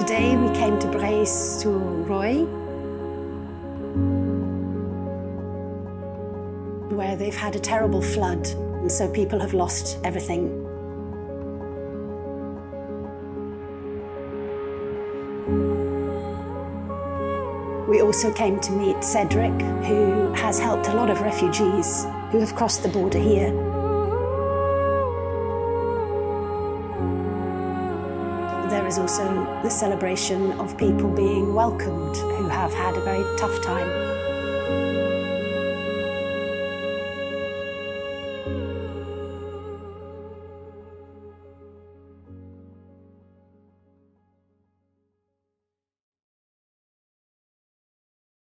Today we came to Breil-sur-Roya, where they've had a terrible flood, and so people have lost everything. We also came to meet Cédric, who has helped a lot of refugees who have crossed the border here. There is also the celebration of people being welcomed who have had a very tough time.